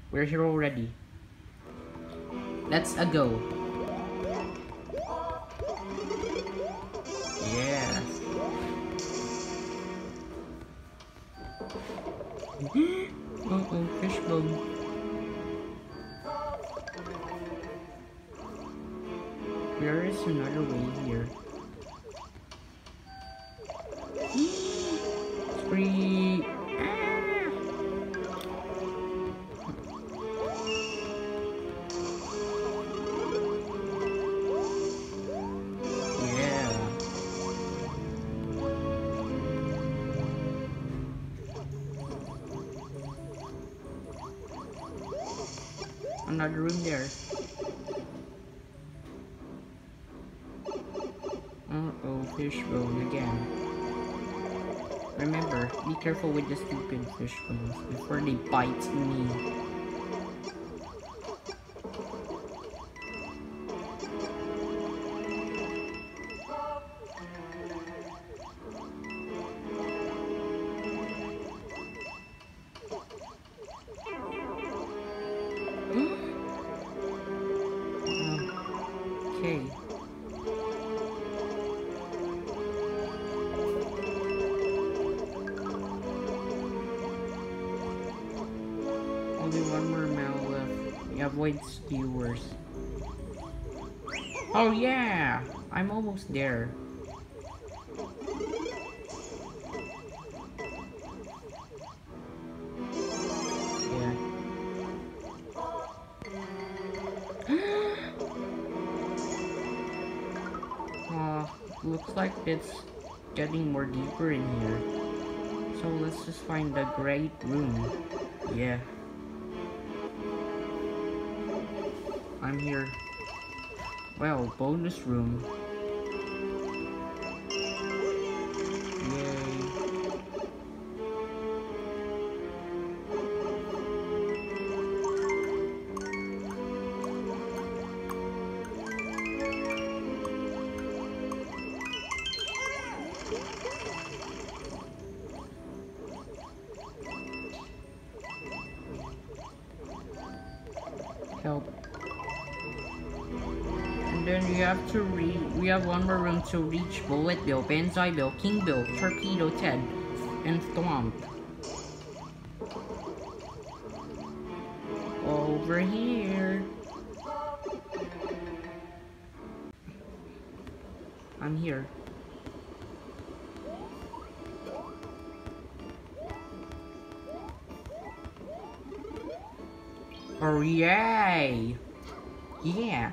We're here already. Let's go. Yeah. Uh-oh, fishbone. There is another way here. Free. Yeah. Another room there. Uh-oh, fishbone again. Remember, be careful with the stupid fishbones before they bite me. Okay. Only one more mile left. We avoid skewers. Oh yeah! I'm almost there. Looks like it's getting more deeper in here. So let's just find the great room. Yeah. I'm here. Well, bonus room. Yay. Help. And then we have one more room to reach Bullet Bill, Banzai Bill, King Bill, Torpedo Ted, and Thwomp. Over here. I'm here. Oh yay! Yeah.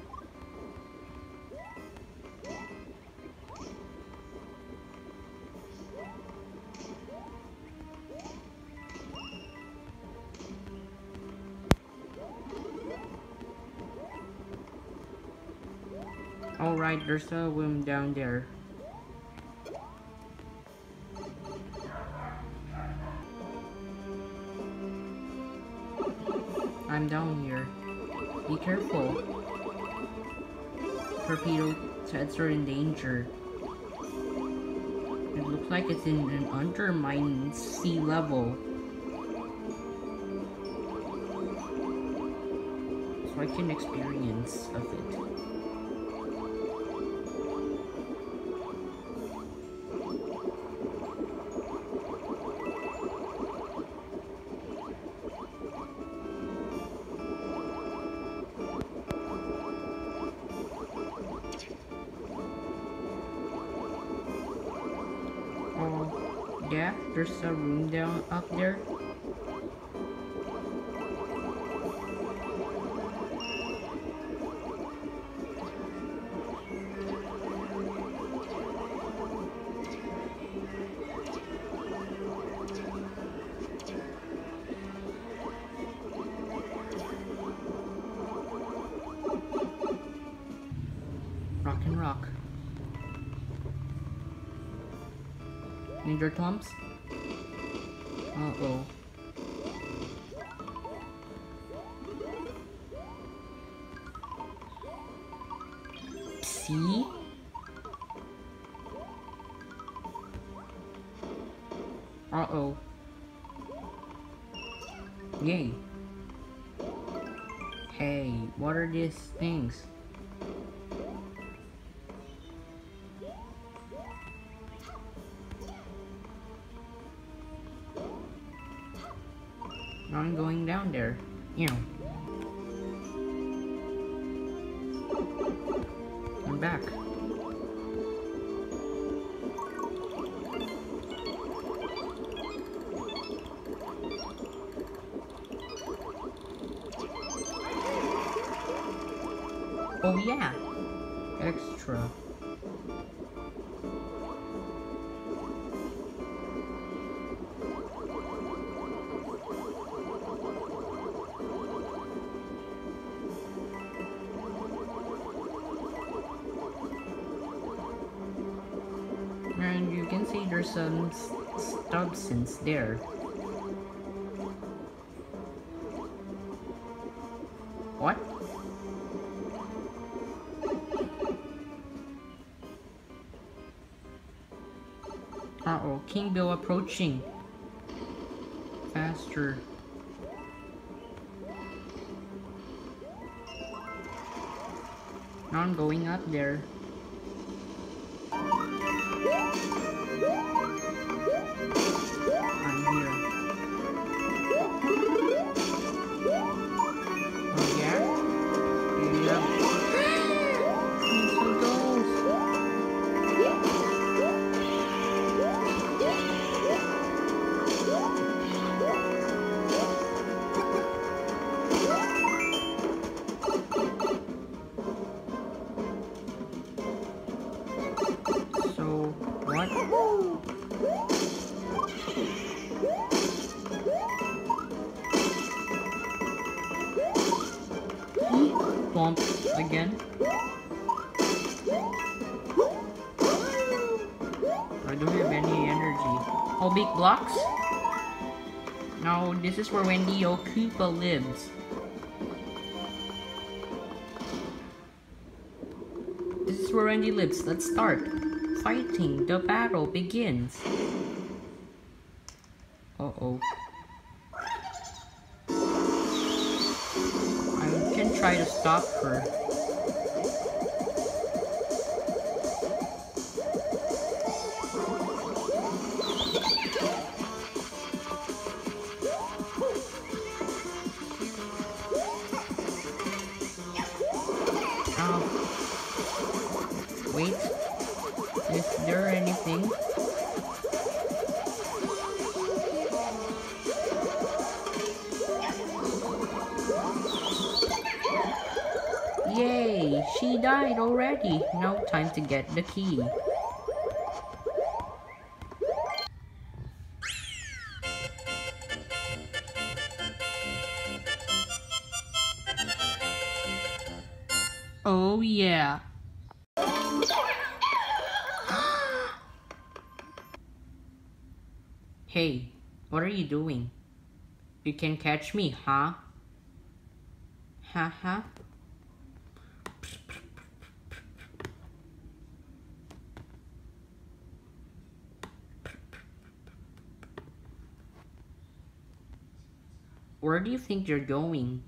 Alright, there's a room down there. I'm down here. Be careful. Torpedo Teds are in danger. It looks like it's in an undermined sea level. So I can experience of it. Yeah, there's a room down up there. Rock and rock. Ninja Clumps? Uh-oh. See? Uh-oh. Yay. Hey, what are these things? I'm going down there. You know. I'm back. Oh yeah, extra. And you can see there's some substance there. What? Uh-oh, King Bill approaching. Faster. Now I'm going up there. I'm here. Oh yeah? Yeah. It's so close. So, what? Bump again. I don't have any energy. Oh, big blocks? No, this is where Wendy Okupa lives. This is where Wendy lives. Let's start. Fighting. The battle begins. Uh-oh. I can try to stop her. Wait. Is there anything? Yay! She died already. Now time to get the key. Oh yeah. Hey, what are you doing? You can catch me, huh? Haha. Where do you think you're going?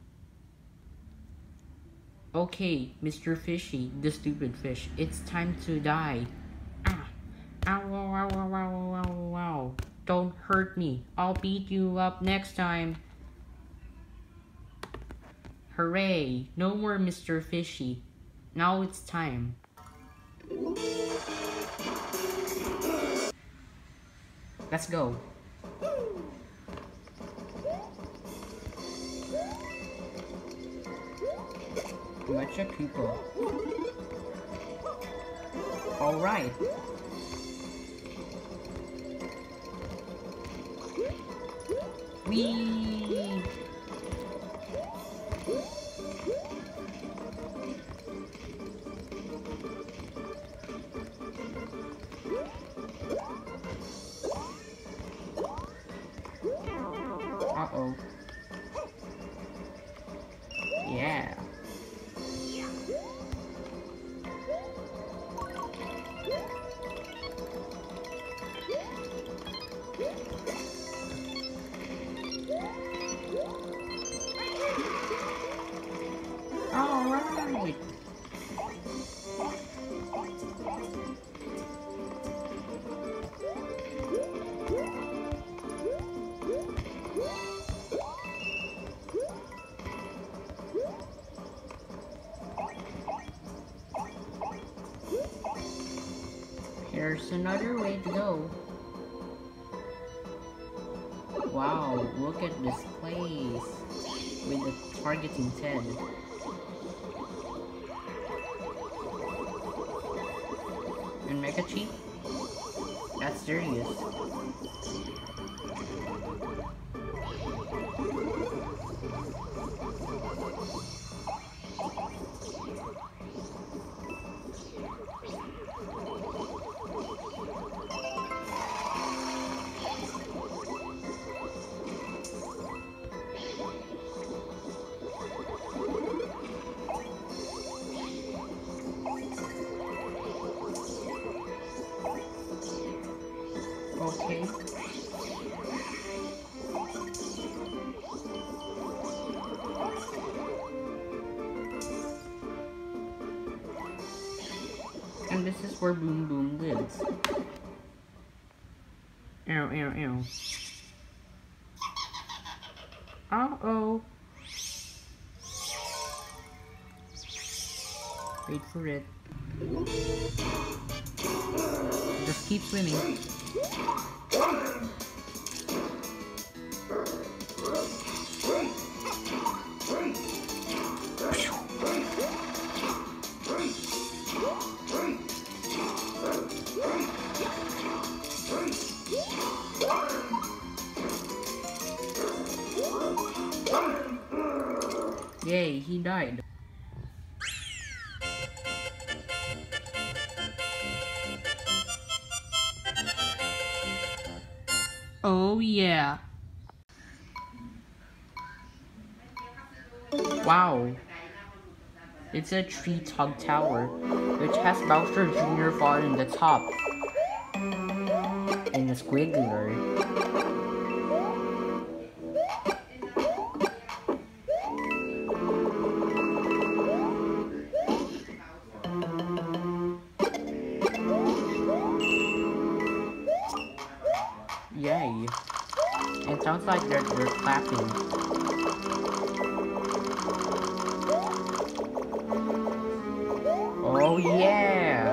Okay, Mr. Fishy, the stupid fish, it's time to die. Ah! Ow, ow, ow, ow, ow, ow, ow. Don't hurt me. I'll beat you up next time. Hooray! No more Mr. Fishy. Now it's time. Let's go. Mecha Koopa. Alright. Whee! Uh-oh. Yeah. there's another way to go. Wow, look at this place with the targeting Ted. And Mega Chief? That's serious. Okay. And this is where Boom Boom lives. Ow, ow, ow. Uh-oh. Wait for it. Just keep swimming. Yay, he died. Oh yeah. Wow. It's a tree-top tower, which has Bowser Jr. far in the top. And a squiggler. Yay. It sounds like they're clapping. Oh yeah!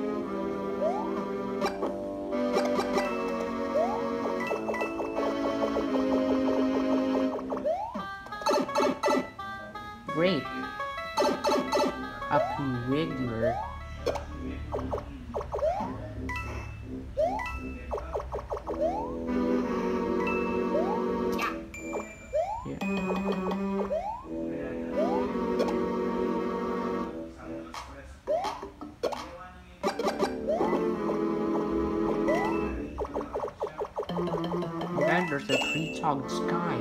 Great! A Wiggler. And there's a tree-topped sky.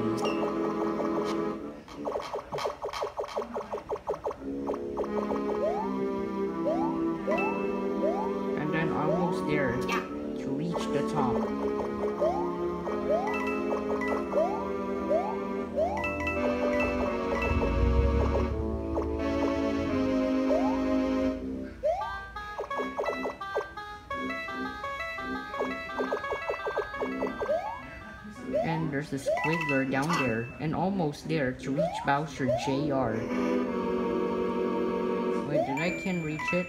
And then almost there to reach the top. And there's a squiggler down there, and almost there to reach Bowser Jr. Wait, did I can reach it?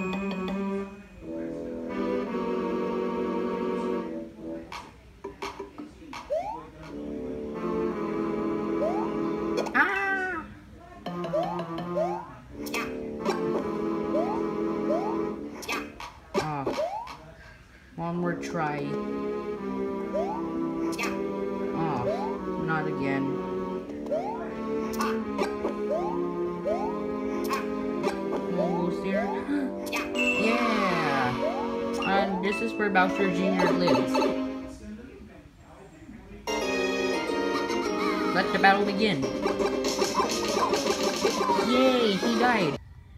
Ah! Ah. One more try. Not again. Almost there. Yeah! And this is where Bowser Jr. lives. Let the battle begin. Yay! He died.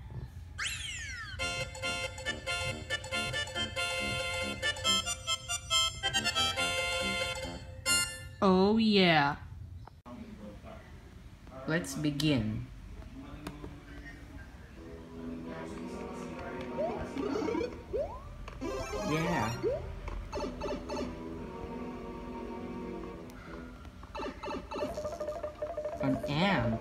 Oh yeah. Let's begin. Yeah. An ant.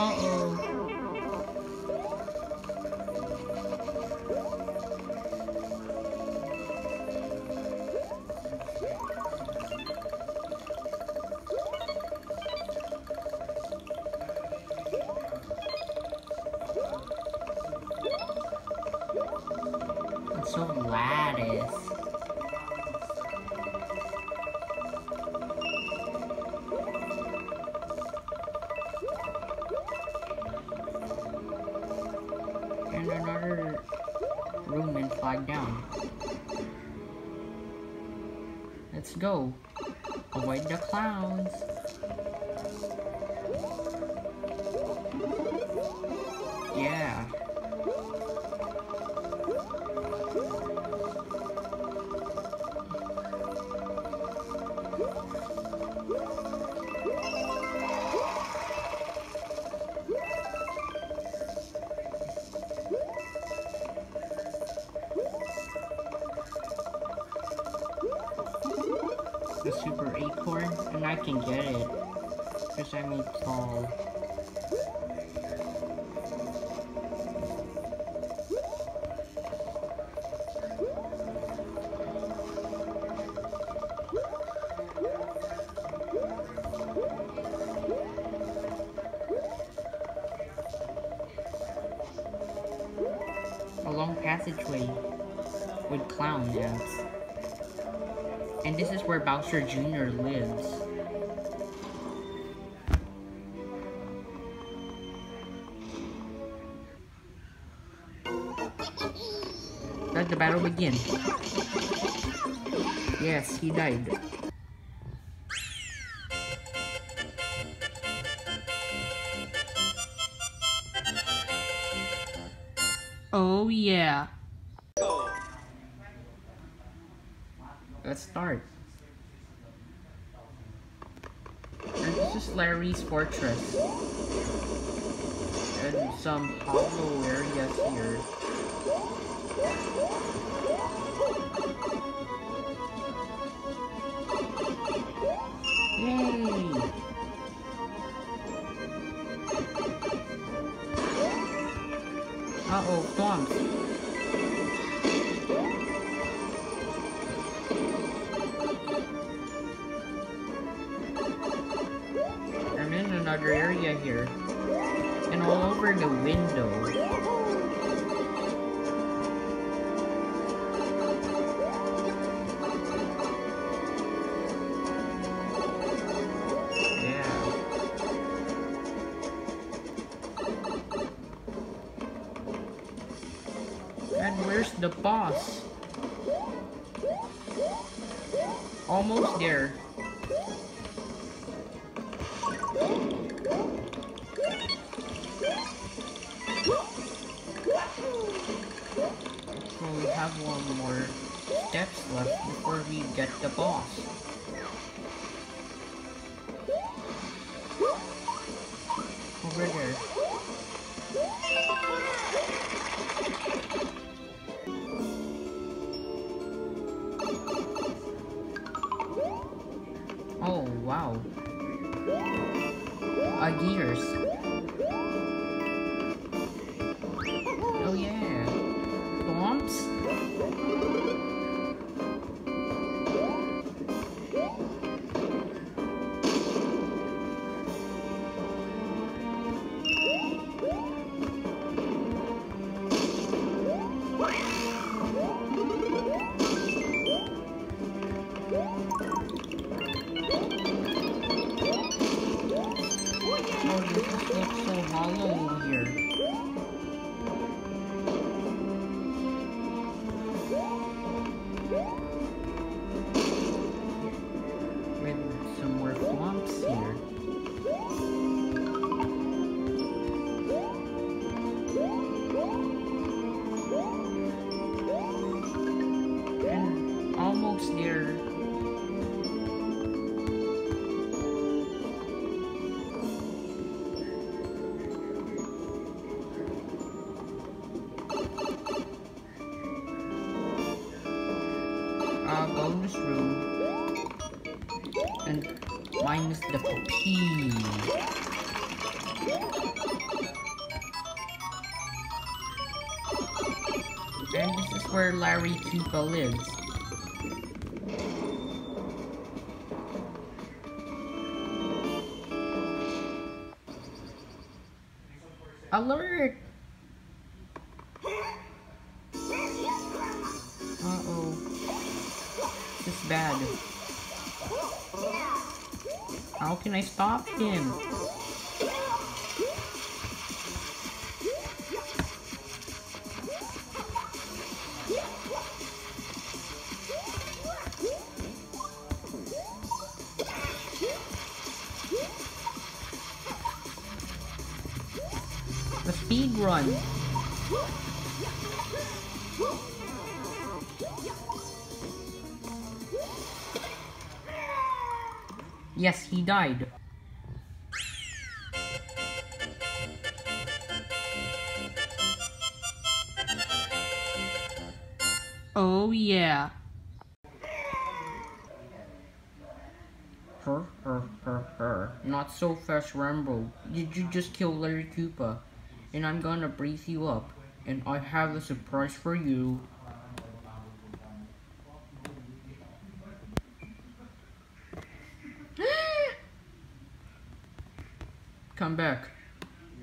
Uh-oh. It's so lattice. And another room and flag down. Let's go. Avoid the clowns. Yeah. The super acorn, and I can get it because I'm a tall. A long passageway with clown ants. And this is where Bowser Jr. lives. Let the battle begin. Yes, he died. Oh yeah. Let's start. And this is Larry's fortress. And some hollow areas here. Yay! Uh-oh, swamps. I'm in another area here. And all over the window. And where's the boss? Almost there. So we have one more steps left before we get the boss. Over there. Oh, wow. Gears. Oh, yeah. Swamps? Oh, this looks so hollow here. With some more swamps here. And almost there. Bonus room and minus the P. where Larry Koopa lives. Alert! Uh-oh. This is bad. How can I stop him? The speed run. Yes, he died. Oh yeah. Not so fast, Rambo. Did you just kill Larry Koopa? And I'm gonna brief you up. And I have a surprise for you. Come back.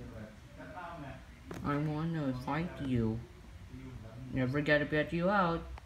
I wanna fight you. Never gotta bet you out.